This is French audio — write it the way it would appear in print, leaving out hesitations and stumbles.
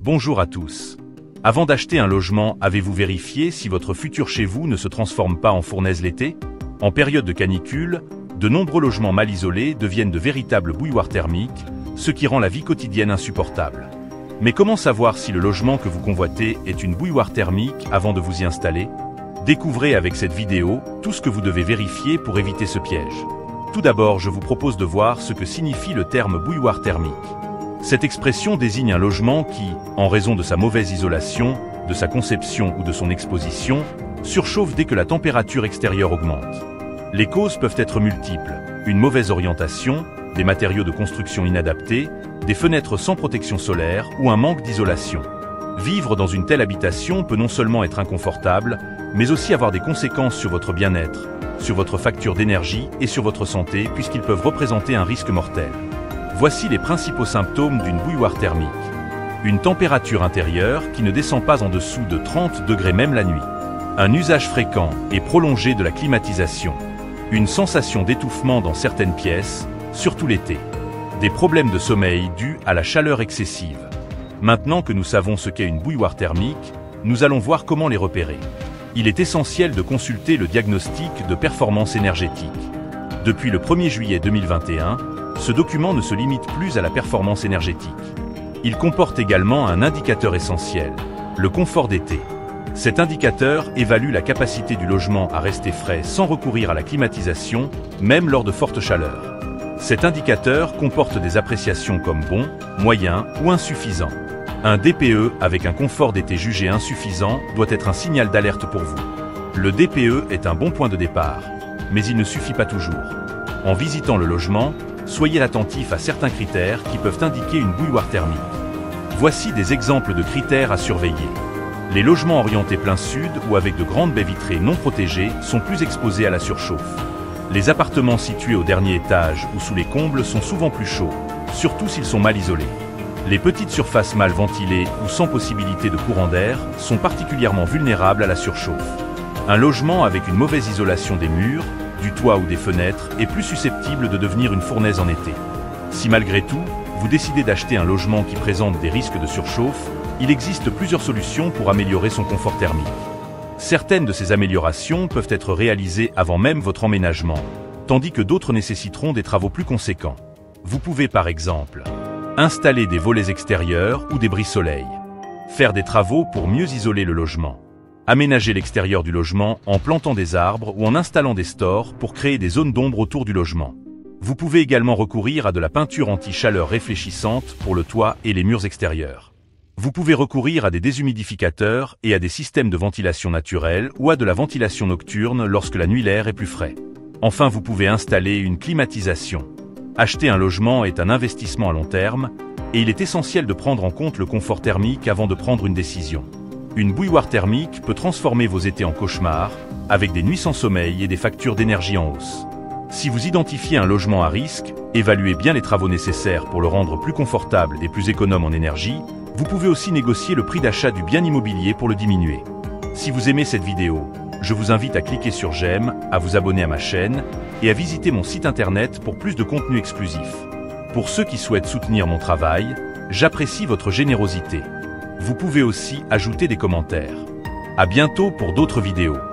Bonjour à tous. Avant d'acheter un logement, avez-vous vérifié si votre futur chez vous ne se transforme pas en fournaise l'été? En période de canicule, de nombreux logements mal isolés deviennent de véritables bouilloires thermiques, ce qui rend la vie quotidienne insupportable. Mais comment savoir si le logement que vous convoitez est une bouilloire thermique avant de vous y installer? Découvrez avec cette vidéo tout ce que vous devez vérifier pour éviter ce piège. Tout d'abord, je vous propose de voir ce que signifie le terme bouilloire thermique. Cette expression désigne un logement qui, en raison de sa mauvaise isolation, de sa conception ou de son exposition, surchauffe dès que la température extérieure augmente. Les causes peuvent être multiples: une mauvaise orientation, des matériaux de construction inadaptés, des fenêtres sans protection solaire ou un manque d'isolation. Vivre dans une telle habitation peut non seulement être inconfortable, mais aussi avoir des conséquences sur votre bien-être, sur votre facture d'énergie et sur votre santé, puisqu'ils peuvent représenter un risque mortel. Voici les principaux symptômes d'une bouilloire thermique. Une température intérieure qui ne descend pas en dessous de 30 degrés même la nuit. Un usage fréquent et prolongé de la climatisation. Une sensation d'étouffement dans certaines pièces, surtout l'été. Des problèmes de sommeil dus à la chaleur excessive. Maintenant que nous savons ce qu'est une bouilloire thermique, nous allons voir comment les repérer. Il est essentiel de consulter le diagnostic de performance énergétique. Depuis le 1er juillet 2021, ce document ne se limite plus à la performance énergétique. Il comporte également un indicateur essentiel, le confort d'été. Cet indicateur évalue la capacité du logement à rester frais sans recourir à la climatisation, même lors de fortes chaleurs. Cet indicateur comporte des appréciations comme bon, moyen ou insuffisant. Un DPE avec un confort d'été jugé insuffisant doit être un signal d'alerte pour vous. Le DPE est un bon point de départ, mais il ne suffit pas toujours. En visitant le logement, soyez attentif à certains critères qui peuvent indiquer une bouilloire thermique. Voici des exemples de critères à surveiller. Les logements orientés plein sud ou avec de grandes baies vitrées non protégées sont plus exposés à la surchauffe. Les appartements situés au dernier étage ou sous les combles sont souvent plus chauds, surtout s'ils sont mal isolés. Les petites surfaces mal ventilées ou sans possibilité de courant d'air sont particulièrement vulnérables à la surchauffe. Un logement avec une mauvaise isolation des murs, du toit ou des fenêtres est plus susceptible de devenir une fournaise en été. Si malgré tout, vous décidez d'acheter un logement qui présente des risques de surchauffe, il existe plusieurs solutions pour améliorer son confort thermique. Certaines de ces améliorations peuvent être réalisées avant même votre emménagement, tandis que d'autres nécessiteront des travaux plus conséquents. Vous pouvez par exemple installer des volets extérieurs ou des brise-soleil, faire des travaux pour mieux isoler le logement, aménager l'extérieur du logement en plantant des arbres ou en installant des stores pour créer des zones d'ombre autour du logement. Vous pouvez également recourir à de la peinture anti-chaleur réfléchissante pour le toit et les murs extérieurs. Vous pouvez recourir à des déshumidificateurs et à des systèmes de ventilation naturelle ou à de la ventilation nocturne lorsque la nuit l'air est plus frais. Enfin, vous pouvez installer une climatisation. Acheter un logement est un investissement à long terme et il est essentiel de prendre en compte le confort thermique avant de prendre une décision. Une bouilloire thermique peut transformer vos étés en cauchemars, avec des nuits sans sommeil et des factures d'énergie en hausse. Si vous identifiez un logement à risque, évaluez bien les travaux nécessaires pour le rendre plus confortable et plus économe en énergie. Vous pouvez aussi négocier le prix d'achat du bien immobilier pour le diminuer. Si vous aimez cette vidéo, je vous invite à cliquer sur j'aime, à vous abonner à ma chaîne et à visiter mon site internet pour plus de contenu exclusif. Pour ceux qui souhaitent soutenir mon travail, j'apprécie votre générosité. Vous pouvez aussi ajouter des commentaires. À bientôt pour d'autres vidéos.